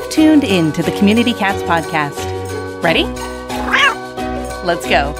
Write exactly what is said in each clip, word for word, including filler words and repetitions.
tuned in to the Community Cats podcast. Ready? Let's go.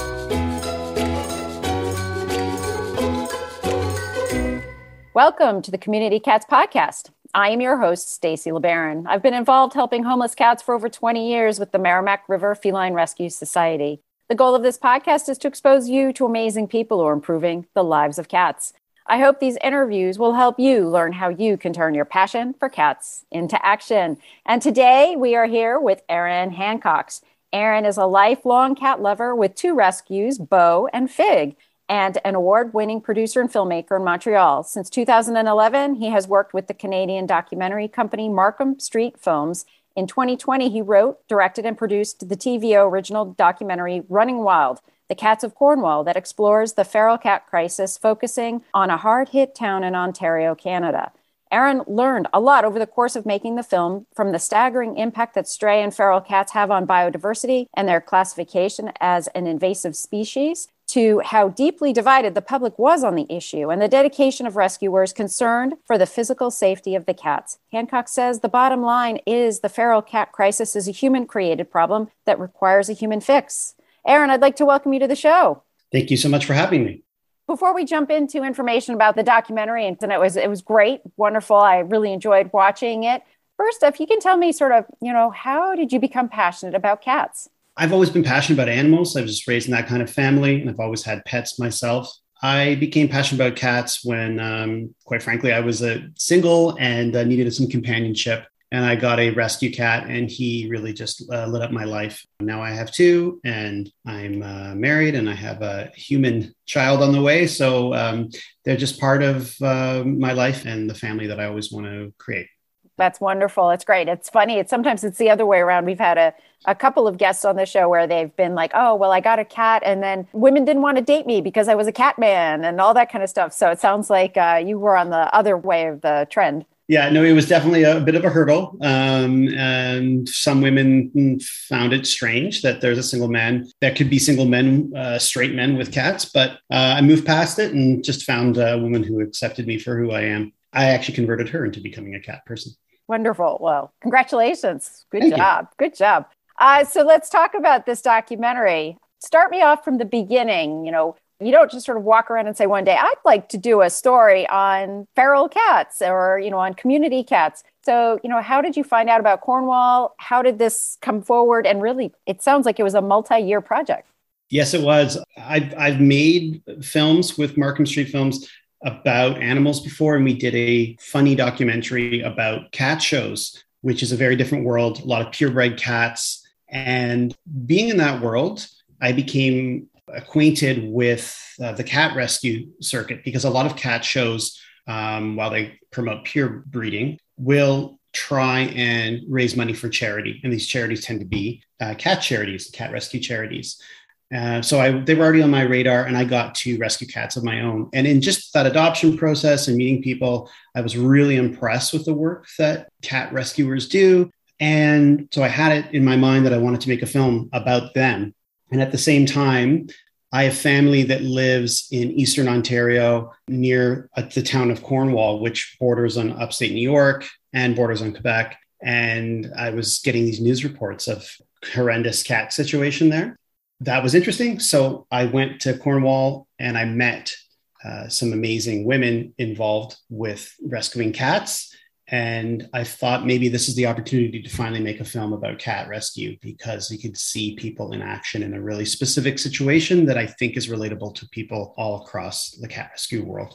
Welcome to the Community Cats podcast. I am your host, Stacy LeBaron. I've been involved helping homeless cats for over twenty years with the Merrimack River Feline Rescue Society. The goal of this podcast is to expose you to amazing people who are improving the lives of cats. I hope these interviews will help you learn how you can turn your passion for cats into action. And today we are here with Erin Hancox. Erin is a lifelong cat lover with two rescues, Bo and Fig, and an award-winning producer and filmmaker in Montreal. Since two thousand eleven, he has worked with the Canadian documentary company Markham Street Films. In twenty twenty, he wrote, directed, and produced the T V O original documentary Running Wild, The Cats of Cornwall, that explores the feral cat crisis, focusing on a hard-hit town in Ontario, Canada. Erin learned a lot over the course of making the film, from the staggering impact that stray and feral cats have on biodiversity and their classification as an invasive species, to how deeply divided the public was on the issue and the dedication of rescuers concerned for the physical safety of the cats. Hancock says the bottom line is the feral cat crisis is a human-created problem that requires a human fix. Erin, I'd like to welcome you to the show. Thank you so much for having me. Before we jump into information about the documentary, and it was it was great, wonderful. I really enjoyed watching it. First, if you can tell me sort of, you know, how did you become passionate about cats? I've always been passionate about animals. I was just raised in that kind of family, and I've always had pets myself. I became passionate about cats when, um, quite frankly, I was a single and uh, needed some companionship. And I got a rescue cat, and he really just uh, lit up my life. Now I have two, and I'm uh, married, and I have a human child on the way. So um, they're just part of uh, my life and the family that I always want to create. That's wonderful. It's great. It's funny. It's sometimes it's the other way around. We've had a, a couple of guests on the show where they've been like, oh, well, I got a cat, and then women didn't want to date me because I was a cat man and all that kind of stuff. So it sounds like uh, you were on the other way of the trend. Yeah, no, it was definitely a bit of a hurdle. Um, and some women found it strange that there's a single man that could be single men, uh, straight men with cats. But uh, I moved past it and just found a woman who accepted me for who I am. I actually converted her into becoming a cat person. Wonderful. Well, congratulations. Good Thank job. you. Good job. Uh, so let's talk about this documentary. Start me off from the beginning. You know, you don't just sort of walk around and say one day, I'd like to do a story on feral cats or, you know, on community cats. So, you know, how did you find out about Cornwall? How did this come forward? And really, it sounds like it was a multi-year project. Yes, it was. I've, I've made films with Markham Street Films about animals before, and we did a funny documentary about cat shows, which is a very different world, a lot of purebred cats. And being in that world, I became acquainted with uh, the cat rescue circuit, because a lot of cat shows, um, while they promote pure breeding, will try and raise money for charity. And these charities tend to be uh, cat charities, cat rescue charities. Uh, so I, they were already on my radar, and I got to rescue cats of my own. And in just that adoption process and meeting people, I was really impressed with the work that cat rescuers do. And so I had it in my mind that I wanted to make a film about them. And at the same time, I have family that lives in Eastern Ontario near uh, the town of Cornwall, which borders on upstate New York and borders on Quebec. And I was getting these news reports of horrendous cat situation there. That was interesting. So I went to Cornwall and I met uh, some amazing women involved with rescuing cats. And I thought maybe this is the opportunity to finally make a film about cat rescue, because you could see people in action in a really specific situation that I think is relatable to people all across the cat rescue world.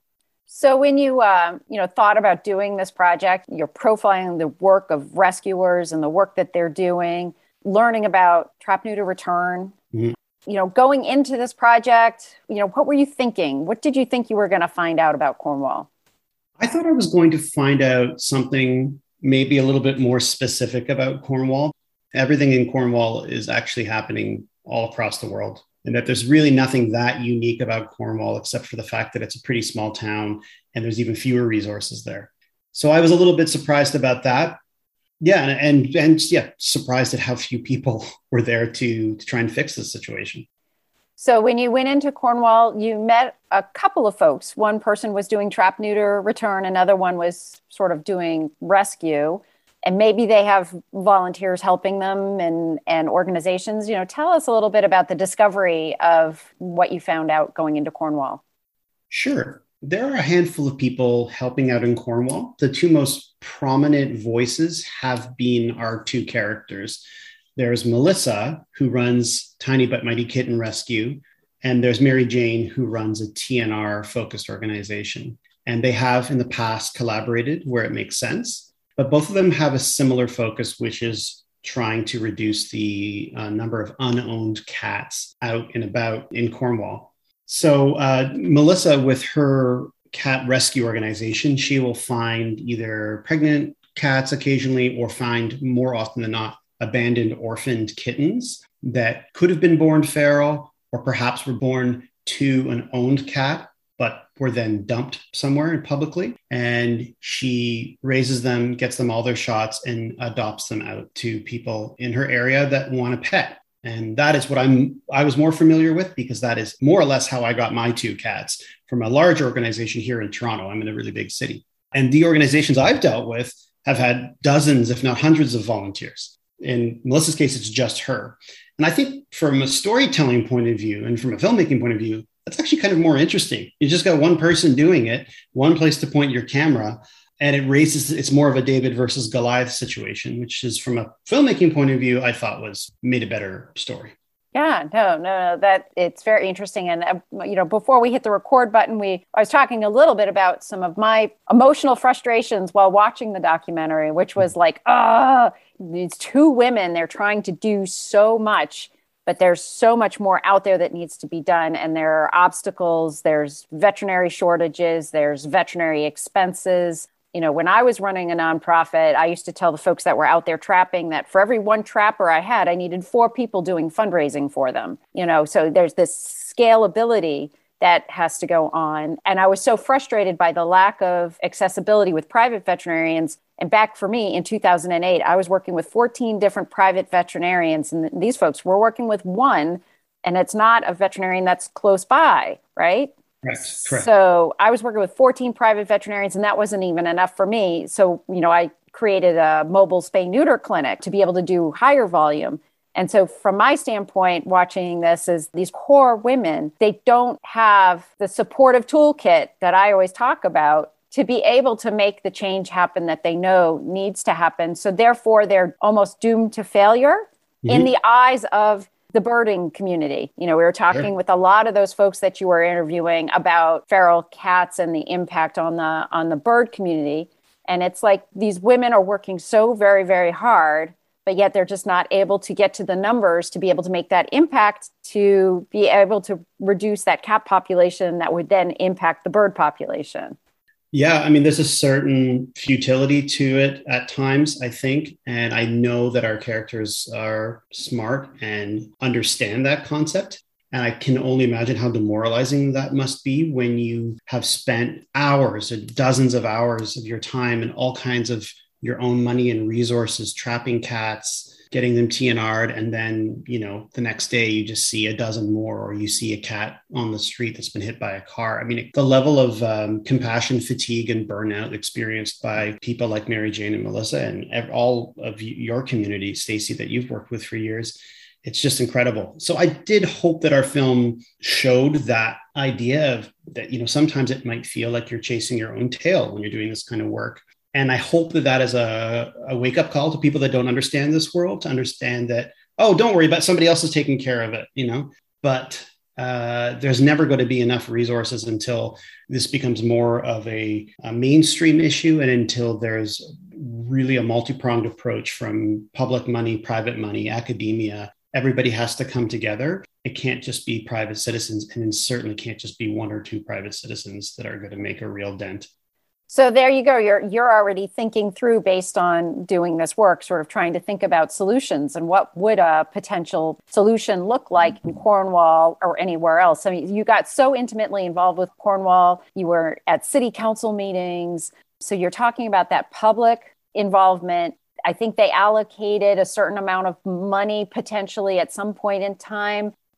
So when you, uh, you know, thought about doing this project, you're profiling the work of rescuers and the work that they're doing, learning about trap, neuter, return, mm-hmm. you know, going into this project, you know, what were you thinking? What did you think you were going to find out about Cornwall? I thought I was going to find out something maybe a little bit more specific about Cornwall. Everything in Cornwall is actually happening all across the world, and that there's really nothing that unique about Cornwall, except for the fact that it's a pretty small town and there's even fewer resources there. So I was a little bit surprised about that. Yeah. And, and, and yeah, surprised at how few people were there to, to try and fix the situation. So when you went into Cornwall, you met a couple of folks. One person was doing trap, neuter, return. Another one was sort of doing rescue. and maybe they have volunteers helping them and, and organizations. You know, tell us a little bit about the discovery of what you found out going into Cornwall. Sure. There are a handful of people helping out in Cornwall. The two most prominent voices have been our two characters. There's Melissa, who runs Tiny But Mighty Kitten Rescue, and there's Mary Jane, who runs a T N R-focused organization. And they have in the past collaborated where it makes sense, but both of them have a similar focus, which is trying to reduce the uh, number of unowned cats out and about in Cornwall. So uh, Melissa, with her cat rescue organization, she will find either pregnant cats occasionally or find more often than not abandoned orphaned kittens that could have been born feral or perhaps were born to an owned cat, but were then dumped somewhere publicly. And she raises them, gets them all their shots, and adopts them out to people in her area that want a pet. And that is what I'm, I was more familiar with, because that is more or less how I got my two cats, from a large organization here in Toronto. I'm in a really big city. And the organizations I've dealt with have had dozens, if not hundreds of volunteers. In Melissa's case, it's just her. And I think from a storytelling point of view and from a filmmaking point of view, that's actually kind of more interesting. You just got one person doing it, one place to point your camera, and it raises, it's more of a David versus Goliath situation, which is, from a filmmaking point of view, I thought was made a better story. Yeah, no, no, no, that it's very interesting. And, uh, you know, before we hit the record button, we, I was talking a little bit about some of my emotional frustrations while watching the documentary, which was like, ah, oh, these two women, they're trying to do so much, but there's so much more out there that needs to be done. And there are obstacles, there's veterinary shortages, there's veterinary expenses. You know, when I was running a nonprofit, I used to tell the folks that were out there trapping that for every one trapper I had, I needed four people doing fundraising for them. You know, so there's this scalability that has to go on. And I was so frustrated by the lack of accessibility with private veterinarians. And back for me in two thousand eight, I was working with fourteen different private veterinarians. And these folks were working with one, and it's not a veterinarian that's close by, right? Correct. Correct. So I was working with fourteen private veterinarians, and that wasn't even enough for me. So, you know, I created a mobile spay neuter clinic to be able to do higher volume. And so from my standpoint, watching this is these core women, they don't have the supportive toolkit that I always talk about to be able to make the change happen that they know needs to happen. So therefore, they're almost doomed to failure mm-hmm. in the eyes of the birding community. You know, we were talking sure. with a lot of those folks that you were interviewing about feral cats and the impact on the on the bird community. And it's like these women are working so very, very hard, but yet they're just not able to get to the numbers to be able to make that impact, to be able to reduce that cat population that would then impact the bird population. Yeah, I mean, there's a certain futility to it at times, I think. And I know that our characters are smart and understand that concept. And I can only imagine how demoralizing that must be when you have spent hours and dozens of hours of your time and all kinds of your own money and resources trapping cats, getting them T N R'd, and then, you know, the next day you just see a dozen more, or you see a cat on the street that's been hit by a car. I mean, the level of um, compassion, fatigue, and burnout experienced by people like Mary Jane and Melissa and all of your community, Stacey, that you've worked with for years, it's just incredible. So I did hope that our film showed that idea of that, you know, sometimes it might feel like you're chasing your own tail when you're doing this kind of work. And I hope that that is a, a wake-up call to people that don't understand this world, to understand that, oh, don't worry about it, somebody else is taking care of it, you know. But uh, there's never going to be enough resources until this becomes more of a, a mainstream issue, and until there's really a multi-pronged approach from public money, private money, academia. Everybody has to come together. It can't just be private citizens, and it certainly can't just be one or two private citizens that are going to make a real dent. So there you go. You're you're already thinking through, based on doing this work, sort of trying to think about solutions and what would a potential solution look like in Cornwall or anywhere else. I mean, you got so intimately involved with Cornwall. You were at city council meetings. So you're talking about that public involvement. I think they allocated a certain amount of money potentially at some point in time.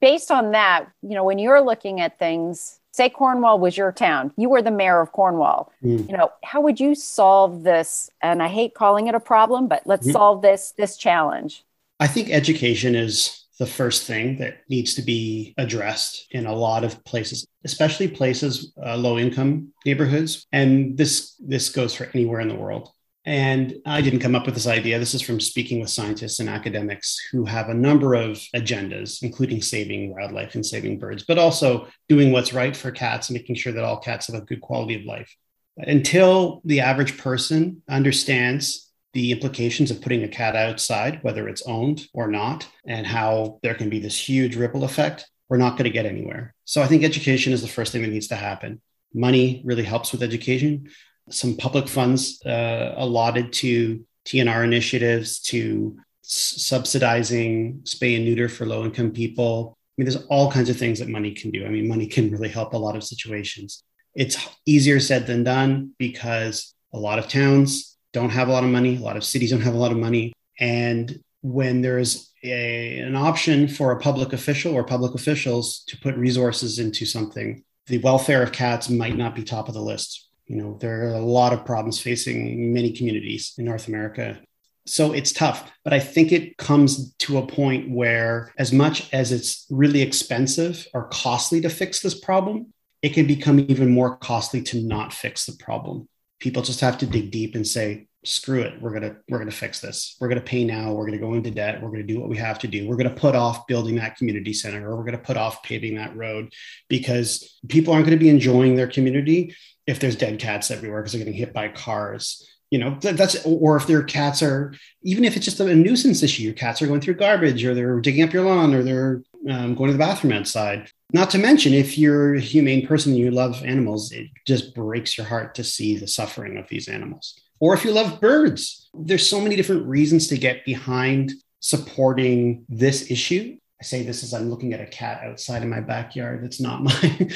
based on that, you know, when you're looking at things, say Cornwall was your town, you were the mayor of Cornwall, mm. you know, how would you solve this? And I hate calling it a problem, but let's mm. solve this, this challenge. I think education is the first thing that needs to be addressed in a lot of places, especially places, uh, low-income neighborhoods. And this, this goes for anywhere in the world. And I didn't come up with this idea. This is from speaking with scientists and academics who have a number of agendas, including saving wildlife and saving birds, but also doing what's right for cats and making sure that all cats have a good quality of life. Until the average person understands the implications of putting a cat outside, whether it's owned or not, and how there can be this huge ripple effect, we're not going to get anywhere. So I think education is the first thing that needs to happen. Money really helps with education. Some public funds uh, allotted to T N R initiatives, to s- subsidizing spay and neuter for low-income people. I mean, there's all kinds of things that money can do. I mean, money can really help a lot of situations. It's easier said than done because a lot of towns don't have a lot of money. A lot of cities don't have a lot of money. And when there's a, an option for a public official or public officials to put resources into something, the welfare of cats might not be top of the list. You know, there are a lot of problems facing many communities in North America. So it's tough, but I think it comes to a point where as much as it's really expensive or costly to fix this problem, it can become even more costly to not fix the problem. People just have to dig deep and say, screw it, we're going to we're going to fix this. We're going to pay now. We're going to go into debt. We're going to do what we have to do. We're going to put off building that community center, or we're going to put off paving that road, because people aren't going to be enjoying their community if there's dead cats everywhere because they're getting hit by cars. You know, that's, or if their cats are, even if it's just a nuisance issue, your cats are going through garbage, or they're digging up your lawn, or they're um, going to the bathroom outside. Not to mention, if you're a humane person and you love animals, it just breaks your heart to see the suffering of these animals. Or if you love birds, there's so many different reasons to get behind supporting this issue. I say this as I'm looking at a cat outside in my backyard. It's not mine.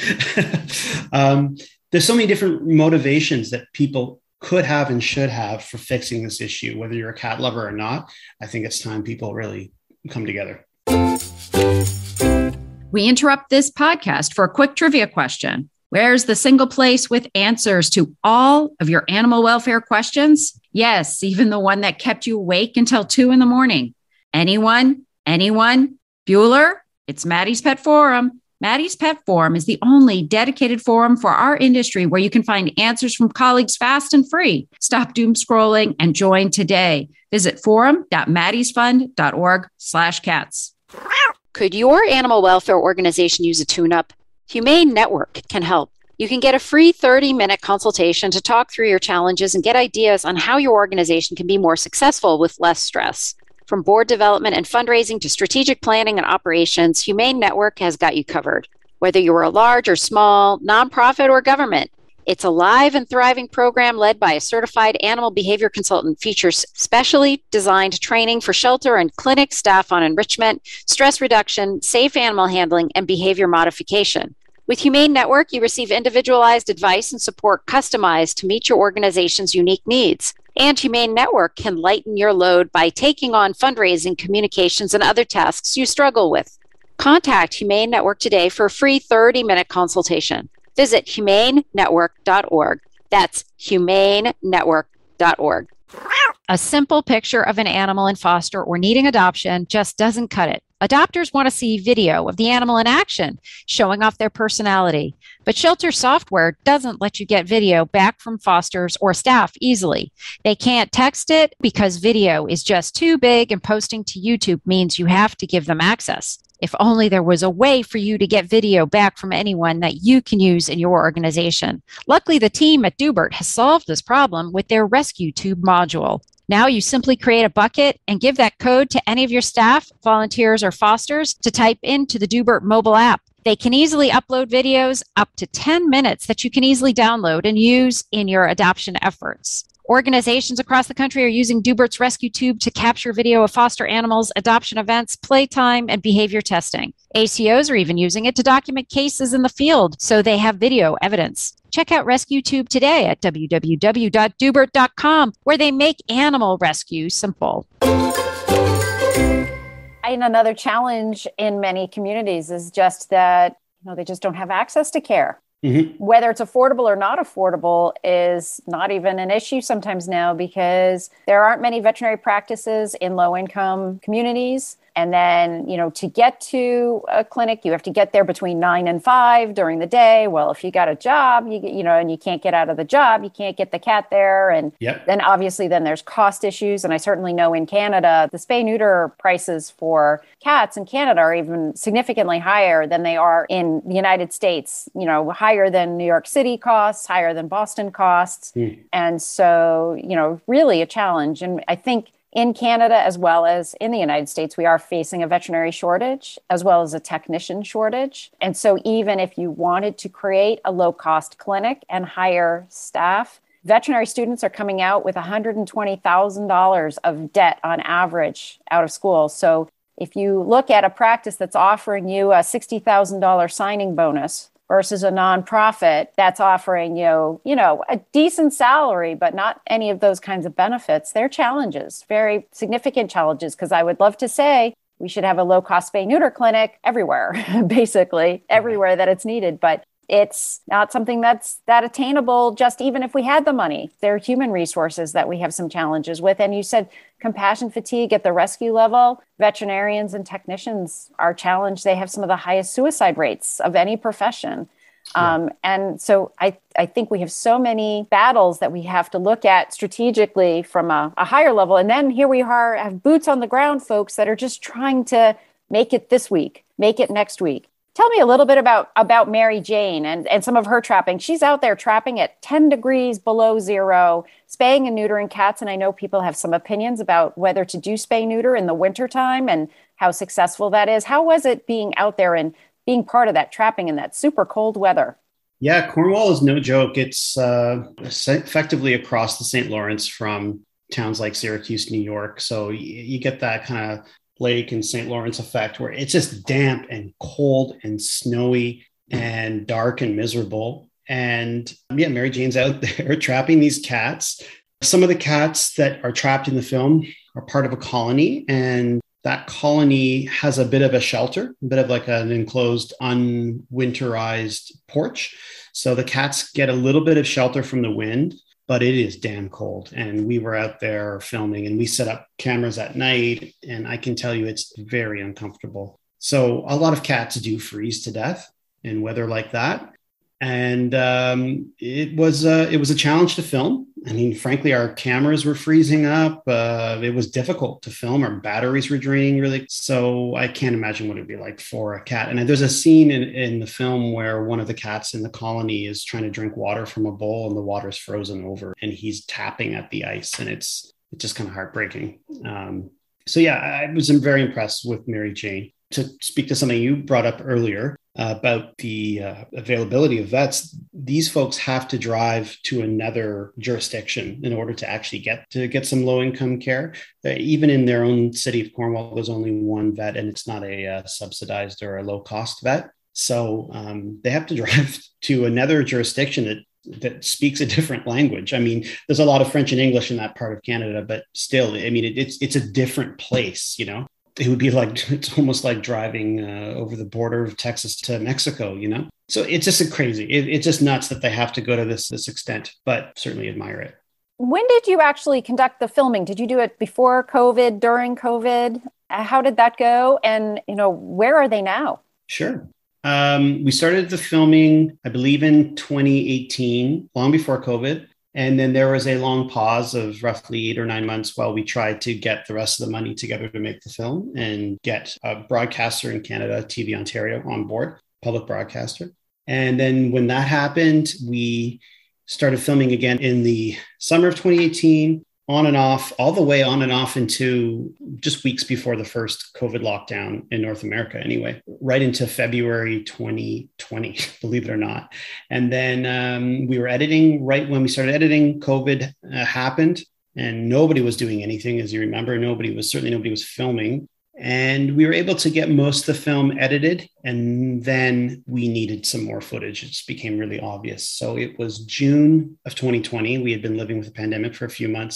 um, there's so many different motivations that people could have and should have for fixing this issue, whether you're a cat lover or not. I think it's time people really come together. We interrupt this podcast for a quick trivia question. Where's the single place with answers to all of your animal welfare questions? Yes, even the one that kept you awake until two in the morning. Anyone? Anyone? Bueller? It's Maddie's Pet Forum. Maddie's Pet Forum is the only dedicated forum for our industry where you can find answers from colleagues fast and free. Stop doom scrolling and join today. Visit forum.maddiesfund.org slash cats. Could your animal welfare organization use a tune-up? Humane Network can help. You can get a free thirty-minute consultation to talk through your challenges and get ideas on how your organization can be more successful with less stress. From board development and fundraising to strategic planning and operations, Humane Network has got you covered. Whether you're a large or small, nonprofit or government, it's a live and thriving program led by a certified animal behavior consultant, features specially designed training for shelter and clinic staff on enrichment, stress reduction, safe animal handling, and behavior modification. With Humane Network, you receive individualized advice and support customized to meet your organization's unique needs. And Humane Network can lighten your load by taking on fundraising, communications, and other tasks you struggle with. Contact Humane Network today for a free thirty-minute consultation. Visit humane network dot org. That's humane network dot org. A simple picture of an animal in foster or needing adoption just doesn't cut it. Adopters want to see video of the animal in action, showing off their personality. But shelter software doesn't let you get video back from fosters or staff easily. They can't text it because video is just too big, and posting to YouTube means you have to give them access. If only there was a way for you to get video back from anyone that you can use in your organization. Luckily, the team at Dubert has solved this problem with their Rescue Tube module. Now you simply create a bucket and give that code to any of your staff, volunteers, or fosters to type into the Dubert mobile app. They can easily upload videos up to ten minutes that you can easily download and use in your adoption efforts. Organizations across the country are using Dubert's Rescue Tube to capture video of foster animals, adoption events, playtime, and behavior testing. A C Os are even using it to document cases in the field, so they have video evidence. Check out Rescue Tube today at w w w dot dubert dot com, where they make animal rescue simple. I And another challenge in many communities is just that, you know, they just don't have access to care. Mm-hmm. Whether it's affordable or not affordable is not even an issue sometimes now, because there aren't many veterinary practices in low-income communities. And then, you know, to get to a clinic, you have to get there between nine and five during the day. Well, if you got a job, you you know, and you can't get out of the job, you can't get the cat there. And yep. then obviously then there's cost issues. And I certainly know in Canada, the spay neuter prices for cats in Canada are even significantly higher than they are in the United States, you know, higher than New York City costs, higher than Boston costs. Mm. And so, you know, really a challenge. And I think in Canada, as well as in the United States, we are facing a veterinary shortage as well as a technician shortage. And so even if you wanted to create a low-cost clinic and hire staff, veterinary students are coming out with one hundred twenty thousand dollars of debt on average out of school. So if you look at a practice that's offering you a sixty thousand dollars signing bonus versus a nonprofit that's offering you, you know, a decent salary, but not any of those kinds of benefits, they're challenges, very significant challenges, because I would love to say we should have a low-cost spay-neuter clinic everywhere, basically, everywhere that it's needed. But it's not something that's that attainable, just even if we had the money. There are human resources that we have some challenges with. And you said compassion fatigue at the rescue level. Veterinarians and technicians are challenged. They have some of the highest suicide rates of any profession. Yeah. Um, and so I, I think we have so many battles that we have to look at strategically from a, a higher level. And then here we are, have boots on the ground folks that are just trying to make it this week, make it next week. Tell me a little bit about, about Mary Jane and, and some of her trapping. She's out there trapping at ten degrees below zero, spaying and neutering cats. And I know people have some opinions about whether to do spay neuter in the wintertime and how successful that is. How was it being out there and being part of that trapping in that super cold weather? Yeah, Cornwall is no joke. It's uh, effectively across the Saint Lawrence from towns like Syracuse, New York. So you, you get that kind of Lake and Saint Lawrence effect where it's just damp and cold and snowy and dark and miserable. And yeah, Mary Jane's out there trapping these cats. Some of the cats that are trapped in the film are part of a colony, and that colony has a bit of a shelter, a bit of like an enclosed, unwinterized porch. So the cats get a little bit of shelter from the wind, but it is damn cold. And we were out there filming and we set up cameras at night, and I can tell you it's very uncomfortable. So a lot of cats do freeze to death in weather like that. And um, it was uh, it was a challenge to film. I mean, frankly, our cameras were freezing up. Uh, it was difficult to film. Our batteries were draining really. So I can't imagine what it'd be like for a cat. And there's a scene in, in the film where one of the cats in the colony is trying to drink water from a bowl and the water's frozen over and he's tapping at the ice. And it's, it's just kind of heartbreaking. Um, so yeah, I was very impressed with Mary Jane. To speak to something you brought up earlier uh, about the uh, availability of vets, these folks have to drive to another jurisdiction in order to actually get to get some low-income care. Uh, even in their own city of Cornwall, there's only one vet, and it's not a uh, subsidized or a low-cost vet. So um, they have to drive to another jurisdiction that that speaks a different language. I mean, there's a lot of French and English in that part of Canada, but still, I mean, it, it's it's a different place, you know. It would be like, it's almost like driving uh, over the border of Texas to Mexico, you know? So it's just a crazy, it, it's just nuts that they have to go to this, this extent, but certainly admire it. When did you actually conduct the filming? Did you do it before COVID, during COVID? How did that go? And, you know, where are they now? Sure. Um, we started the filming, I believe in twenty eighteen, long before COVID. And then there was a long pause of roughly eight or nine months while we tried to get the rest of the money together to make the film and get a broadcaster in Canada, T V Ontario, on board, public broadcaster. And then when that happened, we started filming again in the summer of twenty eighteen, on and off, all the way on and off into just weeks before the first COVID lockdown in North America anyway, right into February twenty twenty, believe it or not. And then um, we were editing right when we started editing, COVID uh, happened and nobody was doing anything. As you remember, nobody was, certainly nobody was filming. And we were able to get most of the film edited. And then we needed some more footage. It just became really obvious. So it was June of twenty twenty. We had been living with the pandemic for a few months.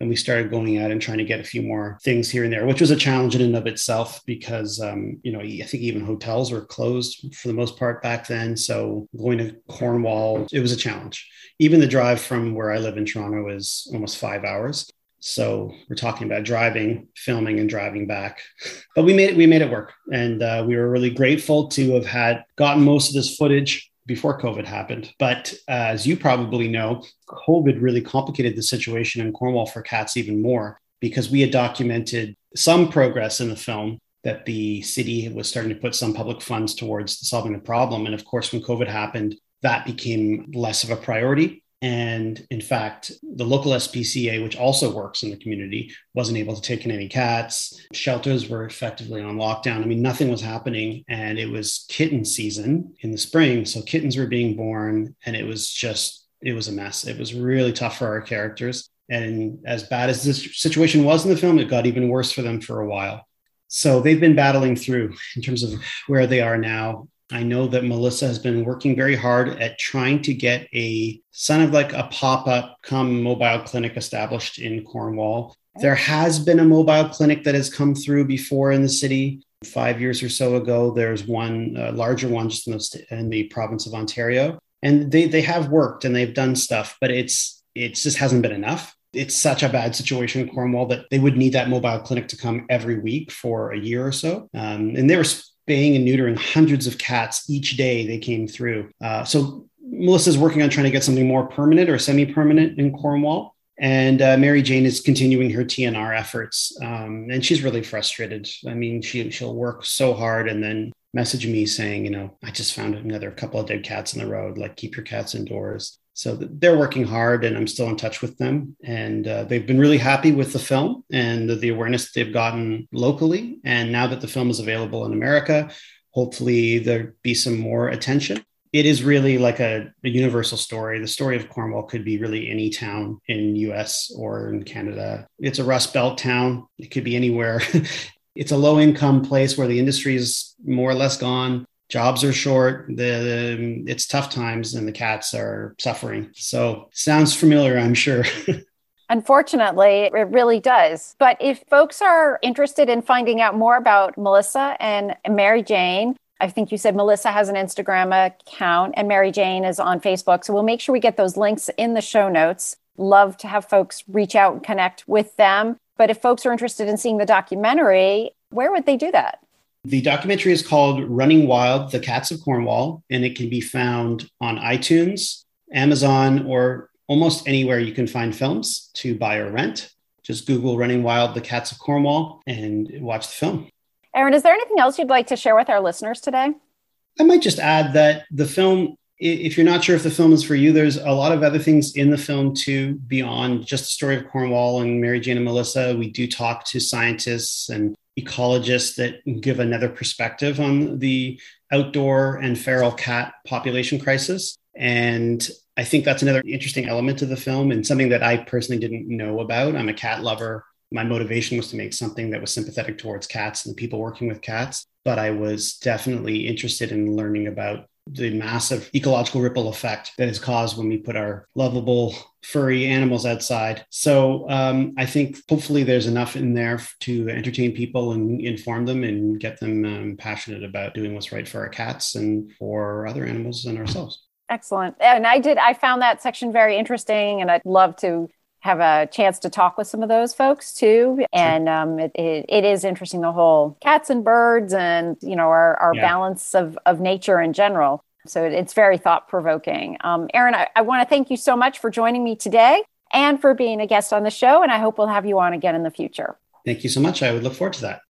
And we started going out and trying to get a few more things here and there, which was a challenge in and of itself because, um, you know, I think even hotels were closed for the most part back then. So going to Cornwall, it was a challenge. Even the drive from where I live in Toronto is almost five hours. So we're talking about driving, filming, and driving back. But we made it, we made it work. And uh, we were really grateful to have had gotten most of this footage before COVID happened. But uh, as you probably know, COVID really complicated the situation in Cornwall for cats even more because we had documented some progress in the film that the city was starting to put some public funds towards solving the problem. And of course, when COVID happened, that became less of a priority. And in fact, the local S P C A, which also works in the community, wasn't able to take in any cats. Shelters were effectively on lockdown. I mean, nothing was happening. And it was kitten season in the spring. So kittens were being born. And it was just, it was a mess. It was really tough for our characters. And as bad as this situation was in the film, it got even worse for them for a while. So they've been battling through in terms of where they are now. I know that Melissa has been working very hard at trying to get a kind of like a pop-up come mobile clinic established in Cornwall. There has been a mobile clinic that has come through before in the city. Five years or so ago, there's one uh, larger one just in the, in the province of Ontario. And they they have worked and they've done stuff, but it's it just hasn't been enough. It's such a bad situation in Cornwall that they would need that mobile clinic to come every week for a year or so. Um, and they were spaying and neutering hundreds of cats each day they came through. Uh, so Melissa's working on trying to get something more permanent or semi-permanent in Cornwall. And uh, Mary Jane is continuing her T N R efforts. Um, and she's really frustrated. I mean, she, she'll work so hard and then message me saying, you know, I just found another couple of dead cats in the road, like keep your cats indoors. So they're working hard and I'm still in touch with them. And uh, they've been really happy with the film and the, the awareness they've gotten locally. And now that the film is available in America, hopefully there'll be some more attention. It is really like a, a universal story. The story of Cornwall could be really any town in U S or in Canada. It's a Rust Belt town. It could be anywhere. It's a low income place where the industry is more or less gone. Jobs are short, the, the it's tough times and the cats are suffering. So sounds familiar, I'm sure. Unfortunately, it really does. But if folks are interested in finding out more about Melissa and Mary Jane, I think you said Melissa has an Instagram account and Mary Jane is on Facebook. So we'll make sure we get those links in the show notes. Love to have folks reach out and connect with them. But if folks are interested in seeing the documentary, where would they do that? The documentary is called Running Wild, The Cats of Cornwall, and it can be found on iTunes, Amazon, or almost anywhere you can find films to buy or rent. Just Google Running Wild, The Cats of Cornwall and watch the film. Aaron, is there anything else you'd like to share with our listeners today? I might just add that the film, if you're not sure if the film is for you, there's a lot of other things in the film too, beyond just the story of Cornwall and Mary Jane and Melissa. We do talk to scientists and ecologists that give another perspective on the outdoor and feral cat population crisis. And I think that's another interesting element of the film and something that I personally didn't know about. I'm a cat lover. My motivation was to make something that was sympathetic towards cats and the people working with cats. But I was definitely interested in learning about the massive ecological ripple effect that is caused when we put our lovable furry animals outside. So um, I think hopefully there's enough in there to entertain people and inform them and get them um, passionate about doing what's right for our cats and for other animals and ourselves. Excellent. And I did, I found that section very interesting and I'd love to have a chance to talk with some of those folks too. Sure. And um, it, it, it is interesting, the whole cats and birds and, you know, our, our yeah. balance of, of nature in general. So it, it's very thought provoking. Um, Aaron, I, I want to thank you so much for joining me today and for being a guest on the show. And I hope we'll have you on again in the future. Thank you so much. I would look forward to that.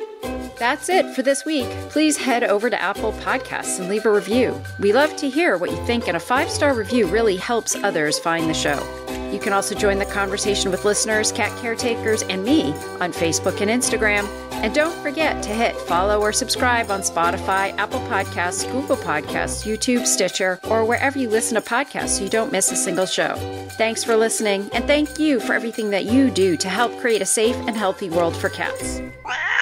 That's it for this week. Please head over to Apple Podcasts and leave a review. We love to hear what you think, and a five-star review really helps others find the show. You can also join the conversation with listeners, cat caretakers, and me on Facebook and Instagram. And don't forget to hit follow or subscribe on Spotify, Apple Podcasts, Google Podcasts, YouTube, Stitcher, or wherever you listen to podcasts so you don't miss a single show. Thanks for listening, and thank you for everything that you do to help create a safe and healthy world for cats.